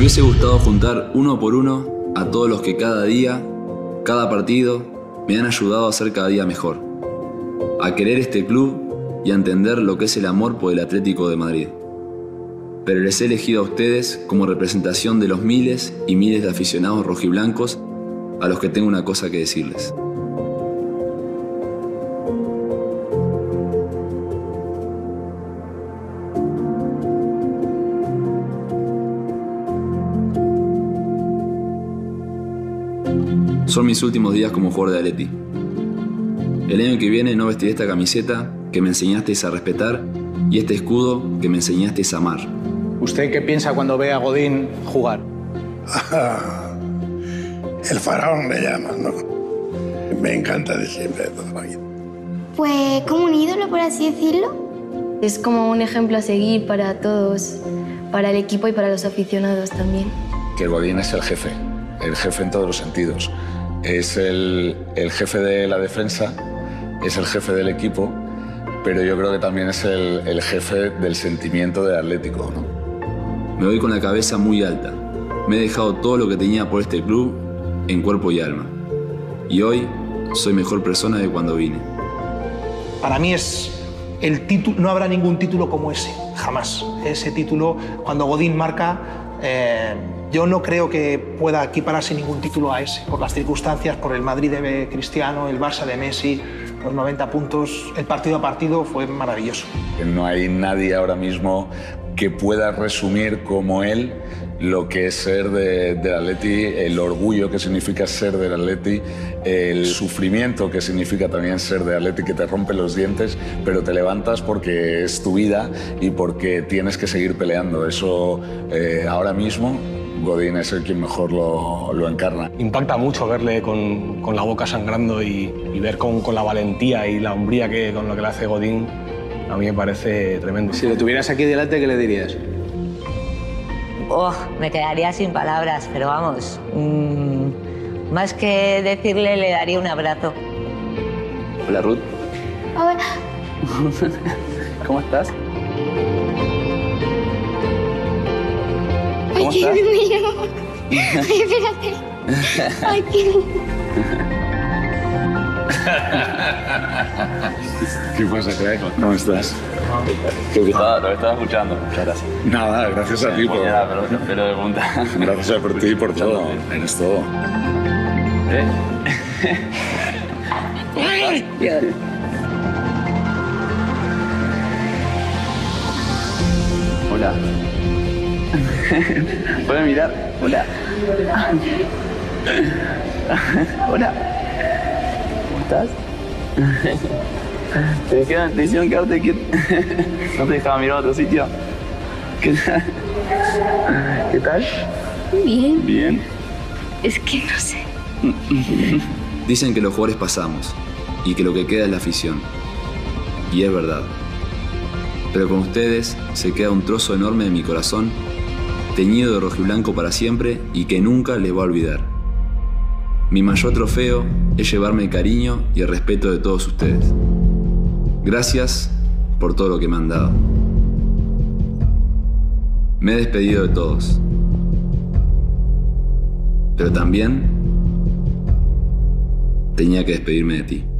hubiese gustado juntar uno por uno a todos los que cada día, cada partido, me han ayudado a ser cada día mejor, a querer este club y a entender lo que es el amor por el Atlético de Madrid. Pero les he elegido a ustedes como representación de los miles y miles de aficionados rojiblancos a los que tengo una cosa que decirles. Son mis últimos días como jugador de Atleti. El año que viene no vestiré esta camiseta que me enseñasteis a respetar y este escudo que me enseñasteis a amar. ¿Usted qué piensa cuando ve a Godín jugar? El faraón le llaman, ¿no? Me encanta de siempre, de toda la vida. Pues como un ídolo, por así decirlo. Es como un ejemplo a seguir para todos, para el equipo y para los aficionados también. Que Godín es el jefe en todos los sentidos. Es el jefe de la defensa, es el jefe del equipo, pero yo creo que también es el jefe del sentimiento del Atlético, ¿no? Me voy con la cabeza muy alta. Me he dejado todo lo que tenía por este club en cuerpo y alma. Y hoy soy mejor persona de cuando vine. Para mí es el título, no habrá ningún título como ese, jamás. Ese título, cuando Godín marca, yo no creo que pueda equipararse ningún título a ese, por las circunstancias, por el Madrid de Cristiano, el Barça de Messi, los 90 puntos, el partido a partido fue maravilloso. No hay nadie ahora mismo que pueda resumir como él lo que es ser del Atleti, el orgullo que significa ser del Atleti, el sufrimiento que significa también ser del Atleti, que te rompe los dientes, pero te levantas porque es tu vida y porque tienes que seguir peleando. Eso ahora mismo Godín es el quien mejor lo encarna. Impacta mucho verle con la boca sangrando y ver con la valentía y la hombría con lo que le hace Godín. A mí me parece tremendo. Si lo tuvieras aquí delante, ¿qué le dirías? Oh, me quedaría sin palabras, pero vamos, más que decirle, le daría un abrazo. Hola, Ruth. Hola. ¿Cómo estás? Ay, qué mío. Ay, espérate. Ay, qué... ¿Qué pasa, crack? ¿Cómo estás? Lo estaba escuchando. Muchas gracias. Nada, gracias a ti por... Pero de punta. Gracias por ti y por todo. Eres todo. Hola. ¿Puedes mirar? Hola. Hola. ¿Cómo estás? Te hicieron quedarte quieto. No te dejaba mirar a otro sitio. ¿Qué tal? ¿Qué tal? Bien. Bien. Es que no sé. Dicen que los jugadores pasamos y que lo que queda es la afición. Y es verdad. Pero con ustedes se queda un trozo enorme de mi corazón, teñido de rojiblanco para siempre y que nunca les va a olvidar. Mi mayor trofeo es llevarme el cariño y el respeto de todos ustedes. Gracias por todo lo que me han dado. Me he despedido de todos. Pero también tenía que despedirme de ti.